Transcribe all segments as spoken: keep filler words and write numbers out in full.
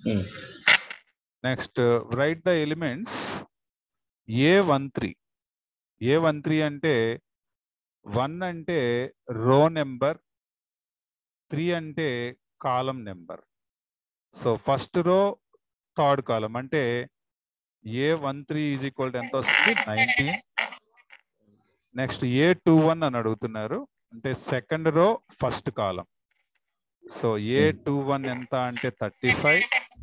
Mm. Next, uh, write the elements A one three. A one three ante one ante row number, three ante column number. So first row, third column ante A one three is equal to ento vasthundi nineteen. Next A two one అని అడుగుతున్నారు, అంటే second row first column. So ఏ two one ఎంత అంటే thirty five.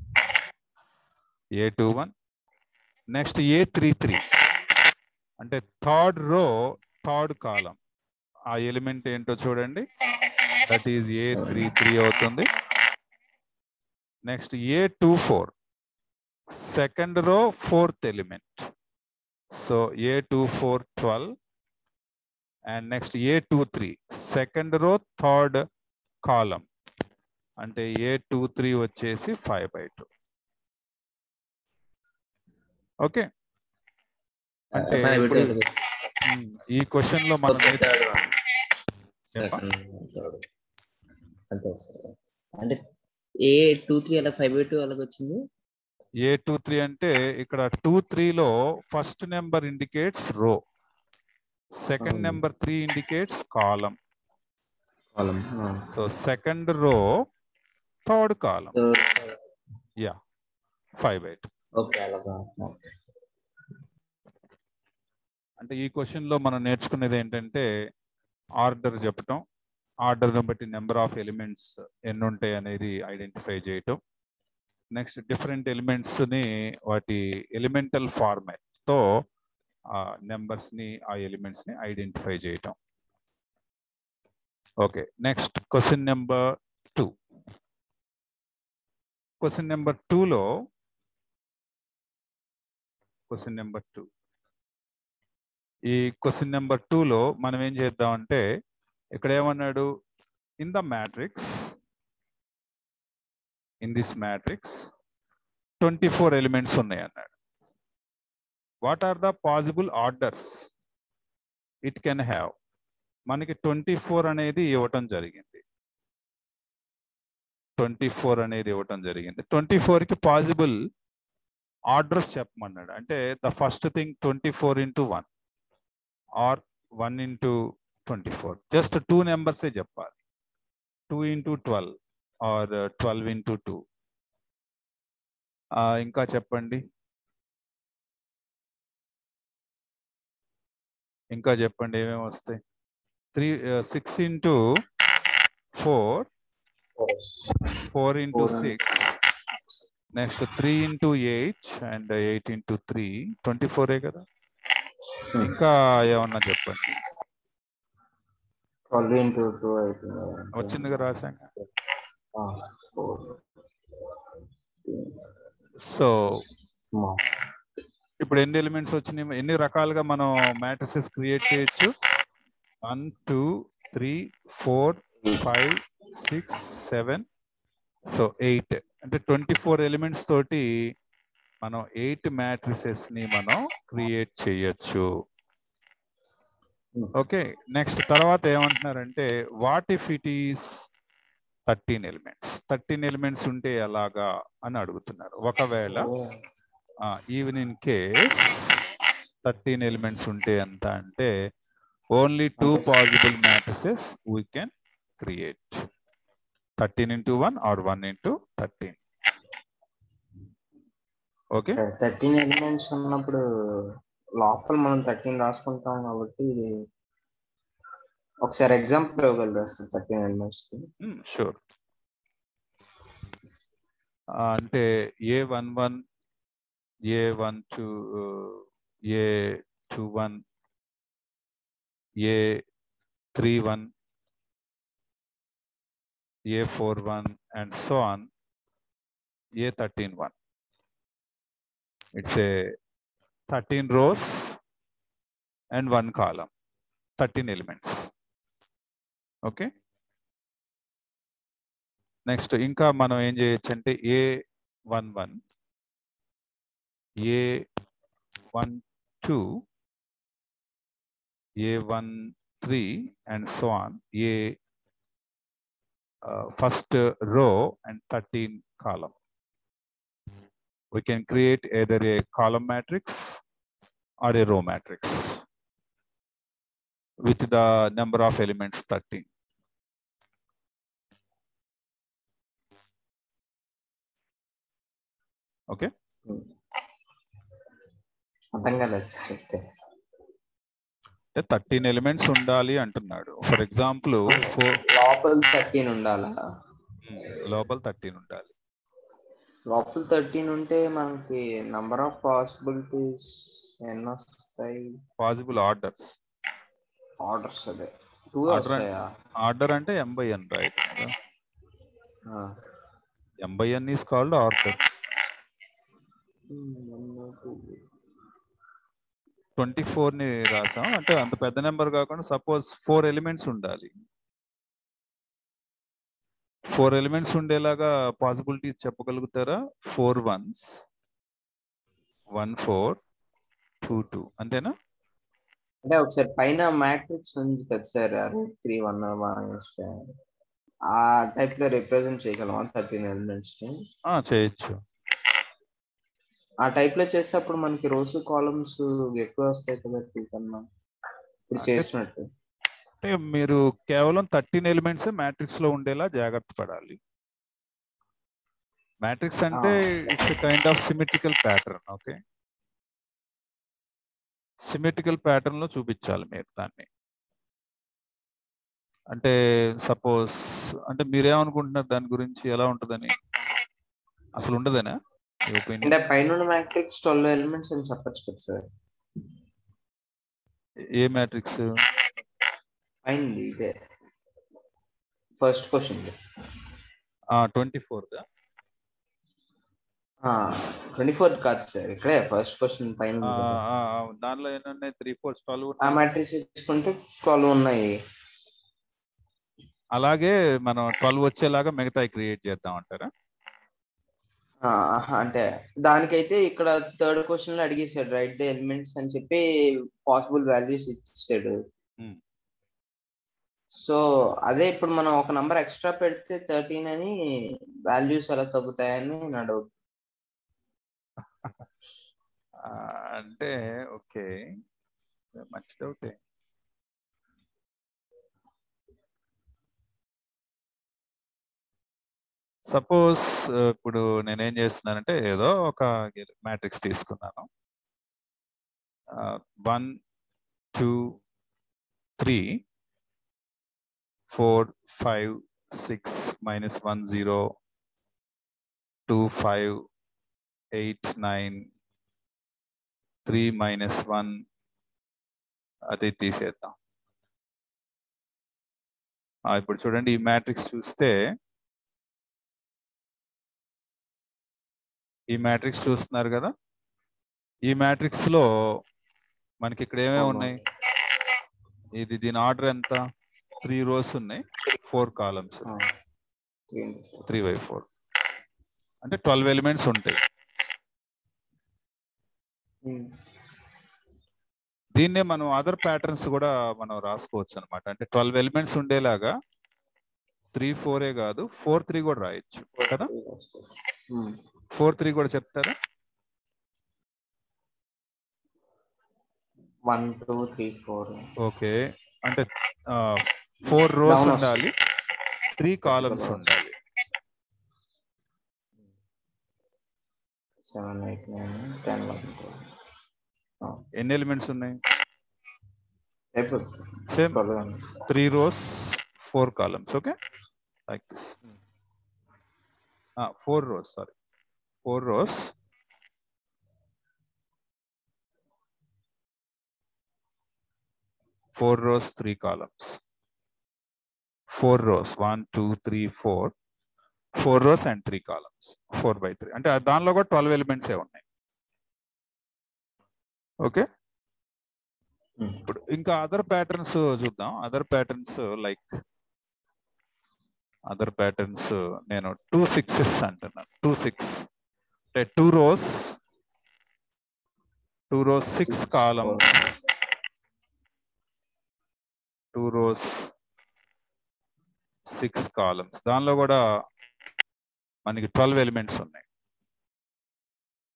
A two one. Next A three three అంటే third row third column. ఆ element ఏంటో చూడండి, that is A three three అవుతుంది. Next A two four second row fourth element. So A two four twelve. And next A two three second row third column, అంటే A two three వచ్చేసి five by two. Okay, అంటే ఈ question లో మనం అంటే A two three అలా five by two అలాగ వచ్చింది. ఏ టూ త్రీ అంటే ఇక్కడ టూ త్రీలో first number indicates row, second number three indicates column. So second row third column, yeah five by two. అంటే ఈ క్వశ్చన్ లో మనం నేర్చుకునేది ఏంటంటే ఆర్డర్ చెప్పటం, ఆర్డర్ ను బట్టి నెంబర్ ఆఫ్ ఎలిమెంట్స్ ఎన్ని ఉంటాయి అనేది ఐడెంటిఫై చేయటం. నెక్స్ట్ డిఫరెంట్ ఎలిమెంట్స్ ని వాటి ఎలిమెంటల్ ఫార్మాట్ తో ఆ నెంబర్స్ ని ఆ ఎలిమెంట్స్ ని ఐడెంటిఫై చేయటం. Okay, next question number two. Question number టూలో క్వశ్చన్ నెంబర్ టూ ఈ క్వశ్చన్ నెంబర్ టూలో మనం ఏం చేద్దామంటే, ఇక్కడ ఏమన్నాడు, in the matrix in this matrix twenty four elements ఉన్నాయి అన్నాడు. What are the possible orders it can have. మనకి ట్వంటీ ఫోర్ అనేది ఇవ్వటం జరిగింది. ట్వంటీ ఫోర్ అనేది ఇవ్వటం జరిగింది ట్వంటీ ఫోర్ కి పాసిబుల్ ఆర్డర్స్ చెప్పమన్నాడు. అంటే the first thing twenty four into one or one into twenty four, just two నెంబర్సే చెప్పాలి. Two into twelve or twelve into two. ఇంకా చెప్పండి, ఇంకా చెప్పండి ఏమేమి వస్తాయి. Three six into four, four into six, next three into eight and eight into three, twenty ఫోరే కదా. ఇంకా ఏమన్నా చెప్పండి. వచ్చిందిగా రాశాక. సో ఇప్పుడు ఎన్ని ఎలిమెంట్స్ వచ్చినాయి, ఎన్ని రకాలుగా మనం మ్యాట్రిసెస్ క్రియేట్ చేయొచ్చు. One two three four five six seven, so eight. అంటే ట్వంటీ ఫోర్ ఎలిమెంట్స్ తోటి మనం ఎయిట్ మ్యాట్రిసెస్ ని మనం క్రియేట్ చేయొచ్చు. ఓకే, నెక్స్ట్ తర్వాత ఏమంటున్నారంటే, what if it is thirteen elements. Thirteen elements ఉంటే ఎలాగా అని అడుగుతున్నారు. ఒకవేళ even in case thirteen elements ఉంటే ఎంత అంటే, only two possible matrices we can create, thirteen into one or one into thirteen. Okay, thirteen elements ఉన్నప్పుడు లోపల మనం థర్టీన్ రాసుకుంటాం కాబట్టి ఇది ఒకసారి ఎగ్జాంపుల్ ఇవ్వగలరా సార్ థర్టీన్ ఎలిమెంట్స్? షూర్. అంటే ఏ one one, A one two, A two one, A three one, A four one and so on, A thirteen one. It's a thirteen rows and one column, thirteen elements. Okay. Next, ఇంకా మనం ఏం చేయొచ్చు అంటే ఏ one one, A one two, A one three and so on, A first row and thirteen column. we can create either a column matrix or a row matrix with the number of elements thirteen. Okay. అర్థం కాలేదు sir అయితే. Thirteen elements ఉండాలి అంటున్నాడు. For example four లోపల thirteen ఉండాలా? లోపల thirteen ఉండాలి. లోపల థర్టీన్ ఉంటే మనకి నంబర్ ఆఫ్ పాసిబిలిటీస్ ఎన్ని వస్తాయి? పాసిబుల్ ఆర్డర్స్ ఆర్డర్స్ అదే టూ ఆర్డర్ వస్తాయా? ఆర్డర్ అంటే M by N right. M by N is called order. Twenty four ని రాసాం అంటే అంత పెద్ద నెంబర్ కాకుండా సపోజ్ ఫోర్ ఎలిమెంట్స్ ఉండాలి. ఫోర్ ఎలిమెంట్స్ ఉండేలాగా పాసిబిలిటీ చెప్పగలుగుతారా? Four ones, one four, two two, అంతేనా? అంటే ఒకసారి పైన మ్యాట్రిక్స్ ఉంది కదా సార్, త్రీ వన్ ఆ టైప్ లో రిప్రజెంట్ చేయగలమా థర్టీన్ ఎలిమెంట్స్ ని? చేయొచ్చు. ఆ టైప్ లో చేస్తే అప్పుడు మనకి రోస్ కాలమ్స్ ఎక్కువ వస్తాయి కదా టూ కన్నా ఇప్పుడు చేసినట్టు. అంటే మీరు కేవలం థర్టీన్ ఎలిమెంట్స్ మ్యాట్రిక్స్ లో ఉండేలా జాగ్రత్త పడాలి. మ్యాట్రిక్స్ అంటే it's kind of symmetrical pattern. Okay, symmetrical pattern లో చూపించాలి మీరు దాన్ని. అంటే సపోజ్ అంటే మీరేమనుకుంటున్నారు దాని గురించి, ఎలా ఉంటుందని? అసలు ఉండదనా? అంటే పైన మ్యాట్రిక్స్ ట్వెల్వ్ ఎలిమెంట్స్ అని చెప్పొచ్చు కదా సార్. ఏ మ్యాట్రిక్స్? అయింది ఇదే first question. Twenty fourth twenty fourth కాదు సార్, ఇక్కడే ఫస్ట్ క్వశ్చన్ పైన దానిలో ఏంటంటే త్రీ ఫోర్ ట్వెల్వ్ ఆ మ్యాట్రిక్స్ తీసుకుంటే ట్వెల్వ్ ఉన్నాయి. అలాగే మనం ట్వెల్వ్ వచ్చేలాగా మిగతా క్రియేట్ చేద్దాం అంటారా? అంటే దానికైతే ఇక్కడ థర్డ్ క్వశ్చన్ లో అడిగేసాడు రైట్ ద ఎలిమెంట్స్ అని చెప్పి పాసిబుల్ వాల్యూస్ ఇచ్చాడు. సో అదే ఇప్పుడు మనం ఒక నంబర్ ఎక్స్ట్రా పెడితే థర్టీన్ అని వాల్యూస్ ఎలా తగ్గుతాయని నా డౌట్. అంటే ఓకే, మంచి డౌటే. సపోజ్ ఇప్పుడు నేనేం చేస్తున్నానంటే ఏదో ఒక మ్యాట్రిక్స్ తీసుకున్నాను. One two three four five six minus one zero two five eight nine three minus one, అది తీసేద్దాం. ఇప్పుడు చూడండి ఈ మ్యాట్రిక్స్ చూస్తే, ఈ మ్యాట్రిక్స్ చూస్తున్నారు కదా, ఈ మ్యాట్రిక్స్ లో మనకి ఇక్కడ ఏమేమి ఉన్నాయి? ఇది దీని ఆర్డర్ ఎంత? త్రీ రోస్ ఉన్నాయి, four columns, three by four అంటే ట్వెల్వ్ ఎలిమెంట్స్ ఉంటాయి. దీన్నే మనం అదర్ ప్యాటర్న్స్ కూడా మనం రాసుకోవచ్చు అనమాట. అంటే ట్వెల్వ్ ఎలిమెంట్స్ ఉండేలాగా త్రీ ఫోరే కాదు ఫోర్ త్రీ కూడా రాయొచ్చు కదా. ఫోర్ త్రీ కూడా చెప్తారా? One two three four. Okay, అంటే ఫోర్ రోస్ ఉండాలి, త్రీ కాలమ్స్ ఉండాలి. సెవెన్ ఎయిట్ నైన్ టెన్ ఎన్ని ఎలిమెంట్స్ ఉన్నాయి? Same three rows four columns. Okay, like this. Four rows, sorry four rows, four rows, three columns. Four rows, one, two, three, four. Four rows and three columns. Four by three. అంటే దానిలో కూడా twelve elements ఏ ఉన్నాయి. Okay, ఇప్పుడు ఇంకా other patterns చూద్దాం. Other patterns like other patterns నేను two sixes అంటున్నాను. Two six అంటే two rows, two rows six columns, two rows six columns. దానిలో కూడా మనకి ట్వెల్వ్ ఎలిమెంట్స్ ఉన్నాయి.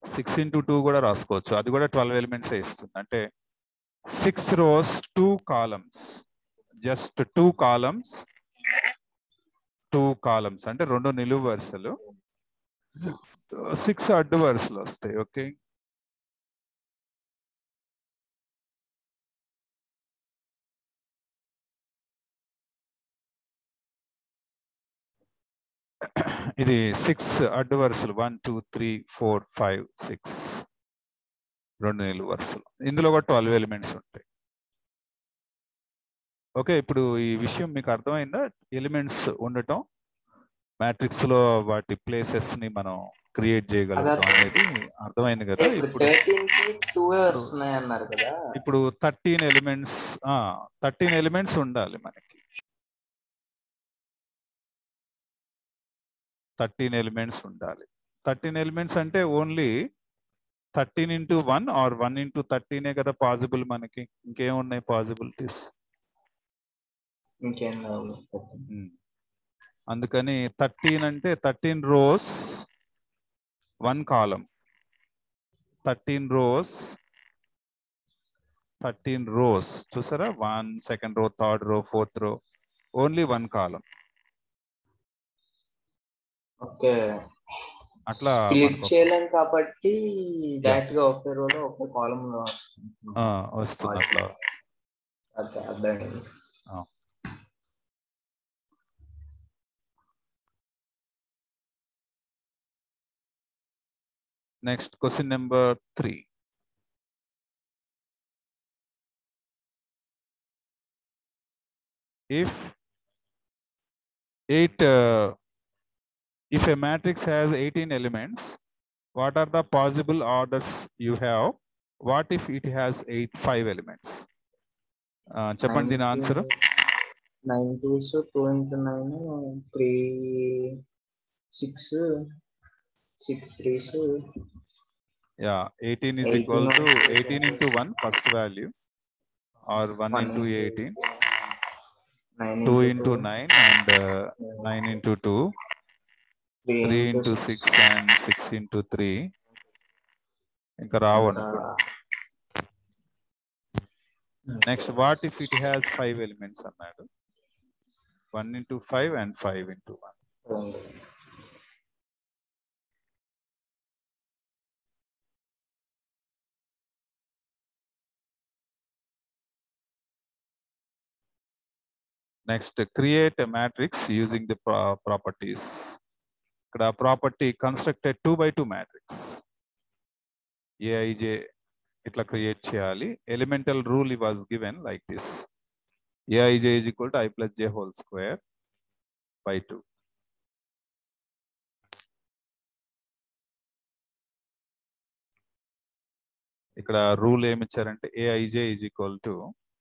సిక్స్ ఇంటూ టూ కూడా రాసుకోవచ్చు, అది కూడా ట్వెల్వ్ ఎలిమెంట్స్ ఇస్తుంది. అంటే six rows two columns, just two columns, two columns అంటే రెండు నిలువు వరుసలు, సిక్స్ అడ్డు వరుసలు వస్తాయి. ఓకే, ఇది సిక్స్ అడ్డు వరుసలు, one two three four five six, రెండు నిలువు వరుసలు. ఇందులో కూడా ట్వెల్వ్ ఎలిమెంట్స్ ఉంటాయి. ఓకే, ఇప్పుడు ఈ విషయం మీకు అర్థమైందా? ఎలిమెంట్స్ ఉండటం, మ్యాట్రిక్స్ లో వాటి ప్లేసెస్ ని మనం క్రియేట్ చేయగలుగుతాం అనేది అర్థమైంది కదా. ఇప్పుడు ఇప్పుడు థర్టీన్ ఎలిమెంట్స్ థర్టీన్ ఎలిమెంట్స్ ఉండాలి మనకి. థర్టీన్ ఎలిమెంట్స్ ఉండాలి. థర్టీన్ ఎలిమెంట్స్ అంటే only thirteen into one or one into థర్టీనే కదా పాసిబుల్ మనకి. ఇంకేమున్నాయి పాసిబిలిటీస్? ఇంకేం అందుకని థర్టీన్ అంటే thirteen rows one column, thirteen rows thirteen rows చూసారా, one second row, third row, fourth row, only one column. Okay, అట్లా స్ప్లిట్ చేయలేం కాబట్టి డైరెక్ట్ గా ఒకే రోలో ఒకే కాలమ్ లో వస్తుంది అట్లా. అర్థమైంది. Next question number three. If eight, uh, if a matrix has eighteen elements, what are the possible orders you have? What if it has eight five elements? Uh, చెప్పండి దీని answer. Nine twos two into nine, three six, six threes. Yeah, eighteen is equal to eighteen into one first value, or one into eighteen. two into nine and uh, nine into two, three into six and six into three. ఇంకా రావు అనుకోండి. Next what if it has five elements అన్నాడు. One into five and five into one. Next create a matrix using the properties. ఇక్కడ property constructed two by two matrix a i j ఇట్లా create చేయాలి. Elemental rule was given like this: a i j is equal to i plus j whole square by two. ఇక్కడ rule ఏమి ఇచ్చారంటే a i j is equal to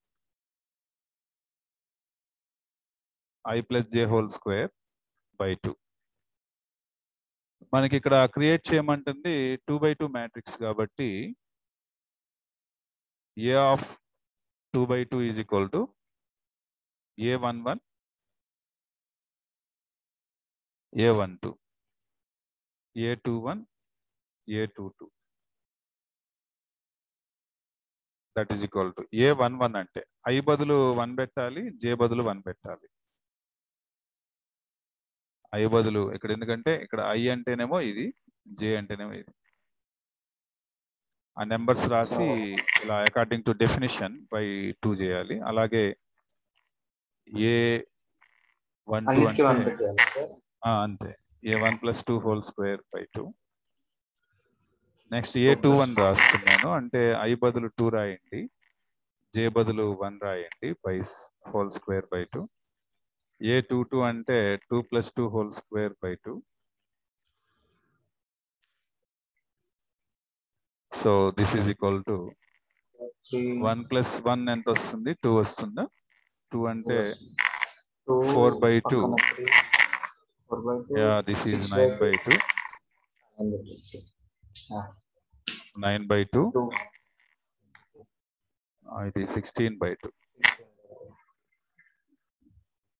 i plus j whole square by two. మనకి ఇక్కడ create చేయమంటుంది two by two matrix కాబట్టి a of two by two is equal to a one one, A one two, A two one, a two two. That is equal to a one one అంటే i బదులు one పెట్టాలి, j బదులు one పెట్టాలి. I బదులు ఇక్కడ, ఎందుకంటే ఇక్కడ I అంటేనేమో ఇది, జే అంటేనేమో ఇది. ఆ నెంబర్స్ రాసి ఇలా according to definition by two చేయాలి. అలాగే ఏ వన్ టూ అంటే అంతే, a one plus two whole square by two. Next A two one రాస్తున్నాను అంటే ఐ బదులు టూ రాయండి, జే బదులు వన్ రాయండి by whole square by two. A two two అంటే two plus two whole square by two. So this is equal to one plus one ఎంత వస్తుంది? Two వస్తుందా? టూ అంటే four by two. Yeah, this is nine by two. Nine by two, ఇది sixteen by two.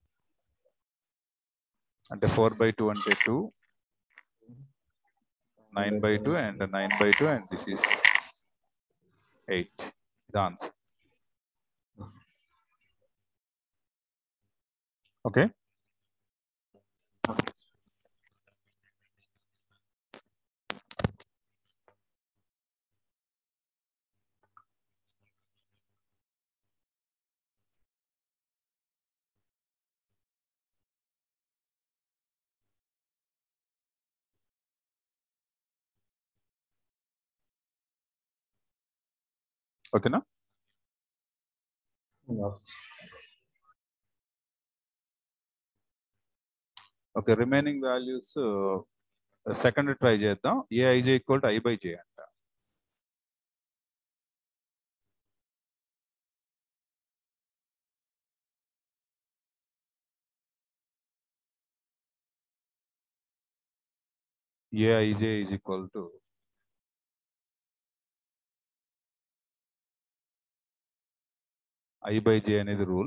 అంటే four by two అంటే two, nine by two and nine by two, and this is eight. The answer. Okay. Okay, na? Okay, remaining values uh, second try చేద్దాం. Aij equal to I by j అంట. Aij is equal to I by j అనేది rule.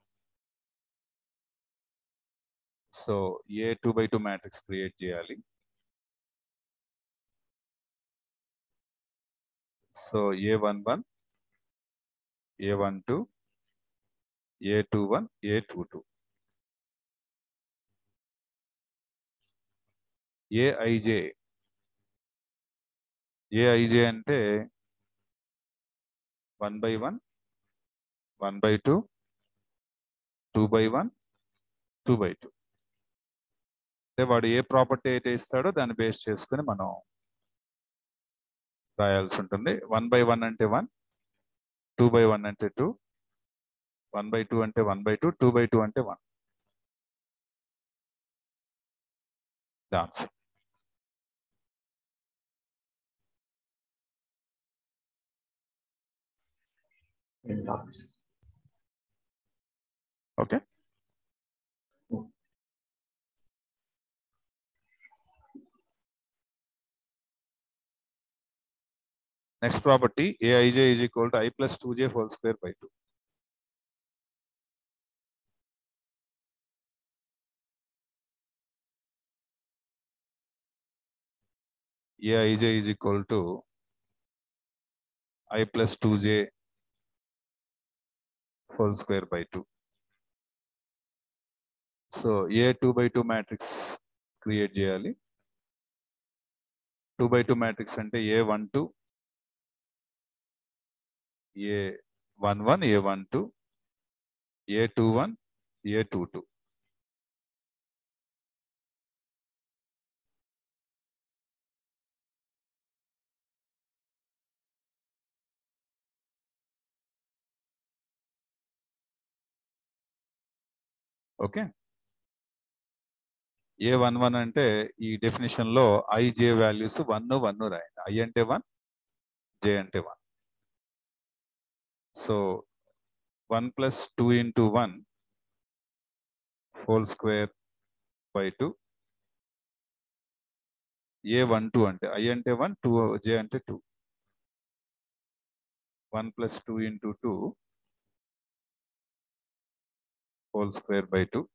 So A two by two matrix create చేయాలి. So a one one, A one two, A two one, a two two. Aij Aij అంటే one by one, one by two, two by one, two by two. అంటే వాడు ఏ property అయితే ఇస్తాడో దాన్ని base చేసుకుని మనం రాయాల్సి ఉంటుంది. వన్ బై వన్ అంటే వన్, టూ బై వన్ అంటే టూ, వన్ బై టూ అంటే one by two, two by two అంటే one. Answer. Okay. Next property, Aij is equal to I plus two j whole square by two. Aij is equal to I plus two j whole square by two. So A two by two matrix create చేయాలి. two by two matrix అంటే A one two, A one one, A one two, A two one, A two two. Okay. A one one అంటే ఈ definition లో i j values one one రాయండి. I అంటే one, j అంటే one. So one plus two into one whole square by two. A one two అంటే i అంటే one, two j అంటే two. One plus two into two whole square by two.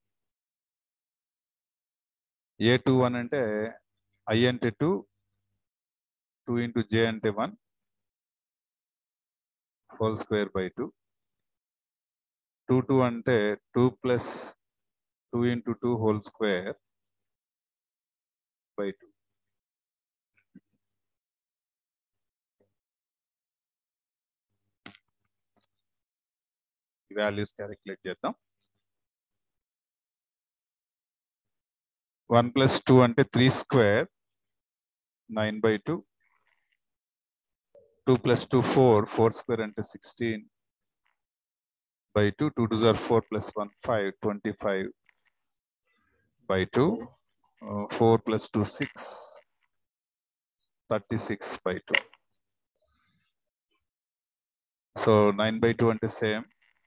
A two one అంటే i అంటే two, two into j అంటే one whole square by two. Two two అంటే two plus two into two whole square by two. Values calculate చేద్దాం. One plus two అంటే three square, nine by two. Two plus two four, four square అంటే sixteen by two. Two two జార్ four plus one five, twenty five by two. Four plus two six, thirty six by two. So nine by two అంటే same,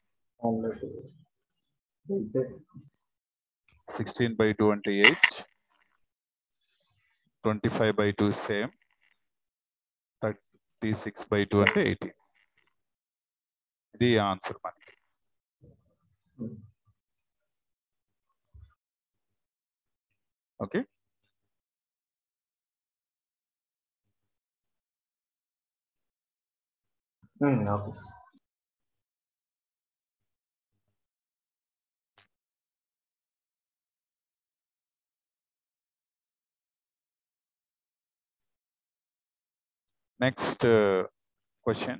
sixteen by two అంటే eight, twenty five by two same, thirty six by two అంటే eighteen. ఇది answer మనకి. Okay. Okay. Next uh, question.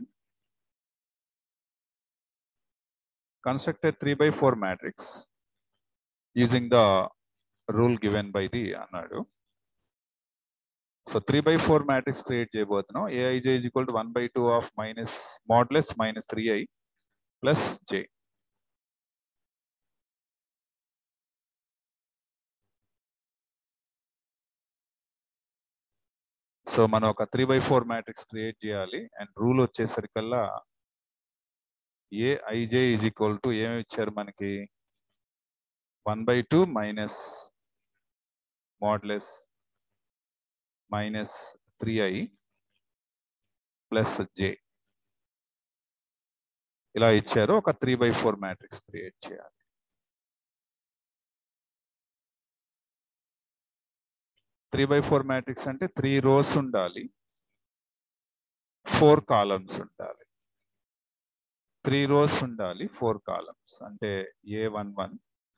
Construct a three by four matrix using the rule given by the అన్నాడు. So three by four matrix create చేయబోతున్నాం. Aij is equal to one by two of minus modulus minus three i plus j. So మనం ఒక three by four matrix create చేయాలి and rule వచ్చేసరికల్లా a i j is equal to ఏమి ఇచ్చారు మనకి one by two minus modulus minus three i plus j ఇలా ఇచ్చారు. ఒక three by four matrix create చేయాలి. త్రీ బై ఫోర్ మ్యాట్రిక్స్ అంటే త్రీ రోస్ ఉండాలి, ఫోర్ కాలమ్స్ ఉండాలి. త్రీ రోస్ ఉండాలి, ఫోర్ కాలమ్స్ అంటే ఏ one one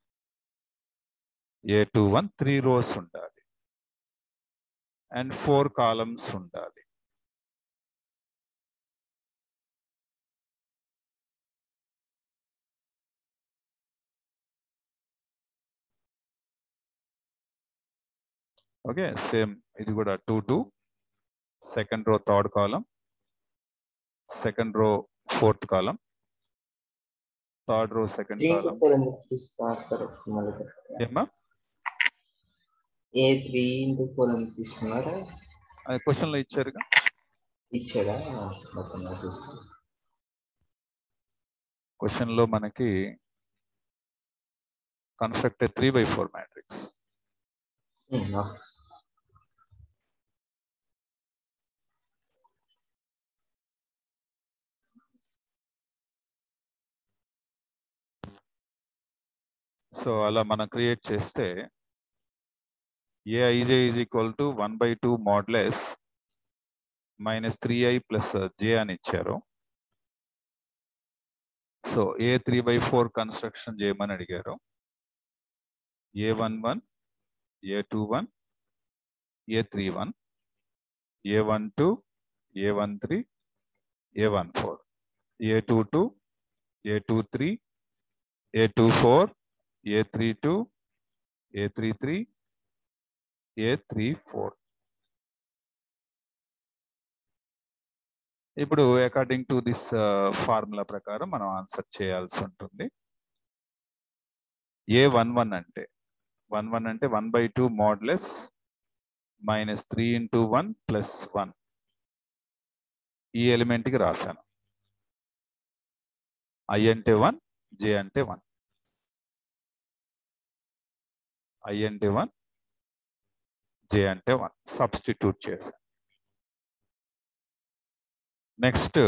a two one three rows ఉండాలి అండ్ ఫోర్ కాలమ్స్ ఉండాలి. ఓకే, సేమ్ ఇది కూడా two two second row third column, second row fourth column, third row second column. ఏమా a three into four అని తీసుకున్నారా? అది question లో ఇచ్చారుగా. ఇచ్చాడా? క్వశ్చన్ లో మనకి construct three by four matrix. So అలా మనం క్రియేట్ చేస్తే a i j is equal to one by two modulus minus three i plus j అని ఇచ్చారు. So a three by four construction చేయమని అడిగారు. A one one a two one A three one A one two A one three a one four a two two A two three a two four a three two a three three a three four. ఇప్పుడు according to this formula ప్రకారం మనం answer చేయాల్సి ఉంటుంది. A one one అంటే one one అంటే one by two modulus minus three into one plus one ఈ ఎలిమెంట్కి రాశాను. ఐ అంటే వన్, జే అంటే వన్. ఐ అంటే వన్, జే అంటే వన్ సబ్స్టిట్యూట్ చేశాను. నెక్స్ట్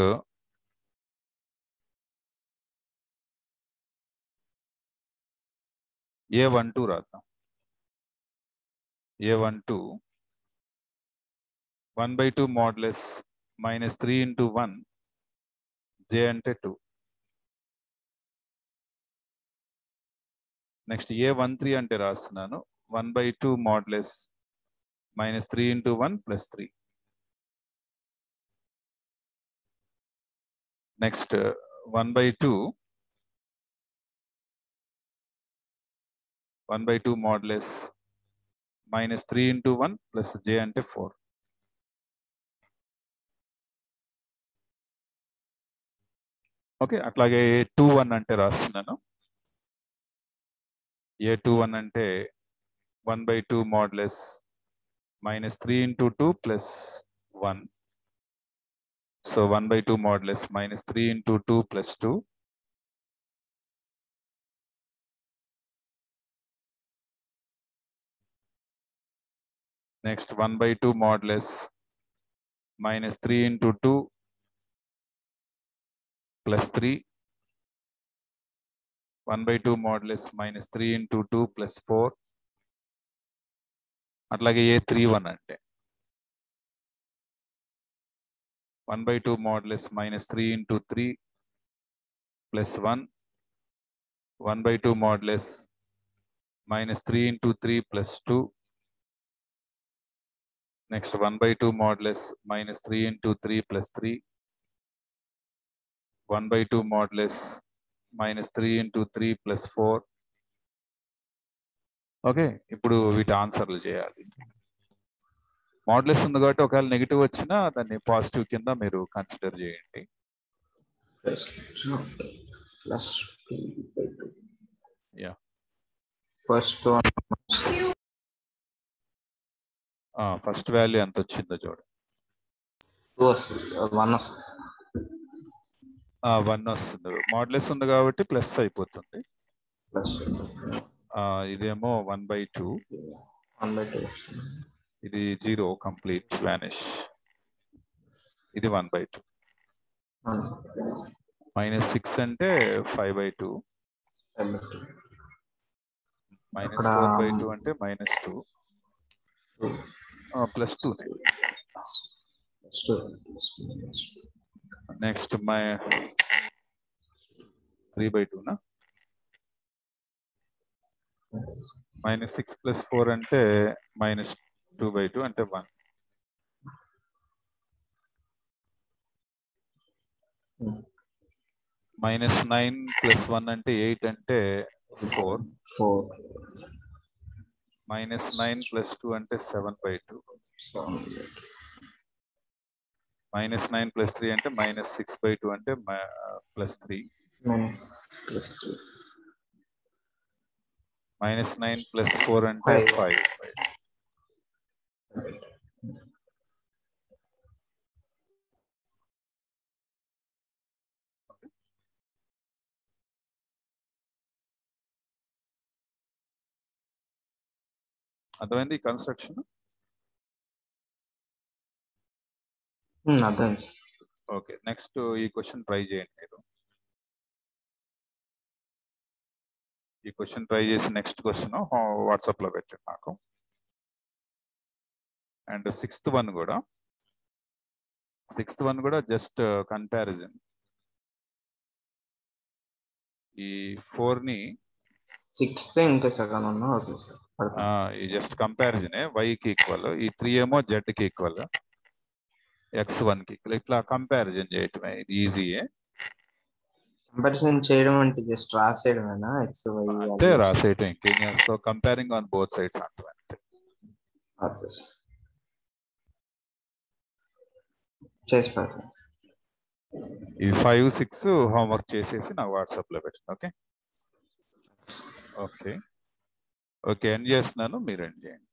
ఏ వన్ టూ రాద్దాం. A one two one by two modulus minus three into one j అంటే two. Next a one three అంటే రాస్తున్నాను one by two modulus minus three into one plus three. Next one by two one by two modulus minus three into one plus j అంటే four. Okay, అట్లాగే a two one అంటే రాస్తున్నాను. A two one అంటే one by two modulus minus three into two plus one. So one by two modulus minus three into two plus two. Next one by two modulus minus three into two plus three. One by two modulus minus three into two plus four. అట్లాగే a three one అంటే one by two modulus minus three into three plus one. one by two modulus minus three into three plus two. Next one by two modulus minus three into three plus three. one by two modulus minus three into three plus four. Okay, ఇప్పుడు వీటి ఆన్సర్లు చేయాలి. Modulus ఉంది కాబట్టి ఒకవేళ negative వచ్చినా దాన్ని positive కింద మీరు కన్సిడర్ చేయండి. యా ఫస్ట్ ఫస్ట్ వాల్యూ ఎంత వచ్చిందో చూడండి. వన్ వస్తుంది. వన్ వస్తుంది. మోడ్యులస్ ఉంది కాబట్టి ప్లస్ అయిపోతుంది. ప్లస్ ఇదేమో one by two, one by two, ఇది జీరో కంప్లీట్ వానిష్, ఇది one by two. Minus six అంటే five by two, minus four by two అంటే minus two, plus two. Next my three by టూనా, minus six plus four అంటే minus two by two అంటే one. Minus nine plus one అంటే eight అంటే four. Four minus nine plus two అంటే seven by two. Minus nine plus three అంటే minus six by two అంటే plus three. Plus three. Minus nine plus four అంటే five. అర్థమైంది ఈ construction? అర్థం. Okay, next ఈ క్వశ్చన్ ట్రై చేయండి మీరు. ఈ క్వశ్చన్ ట్రై చేసి నెక్స్ట్ క్వశ్చన్ వాట్సాప్ లో పెట్టండి నాకు. అండ్ సిక్స్త్ వన్ కూడా సిక్స్త్ వన్ కూడా జస్ట్ కంపారిజన్. ఈ ఫోర్ ని సిక్స్త్ ఇంకా సెకండ్ వన్. Okay sir. ఈ జస్ట్ కంపారిజనే. వైకి ఈక్వల్, ఈ త్రీ ఏమో జెడ్ కి ఈక్వల్, ఎక్స్ వన్ కి ఈక్వల్. ఇట్లా కంపారిజన్ చేయటమే, ఇది ఈజీయే. కంపారిజన్ చేయడం అంటే జస్ట్ రాసేయడమేనా? ఎక్స్ వై అంటే రాసేయటం, ఇంకేం చేస్తావు, కంపేరింగ్ ఆన్ బోత్ సైడ్స్ అంటే. చేసి పెడతాను. ఈ ఫైవ్ సిక్స్ హోంవర్క్ చేసేసి నాకు వాట్సాప్ లో పెట్టండి. ఓకే ఓకే ఓకే ఎండ్ చేస్తున్నాను, మీరు ఎండ్ చేయండి.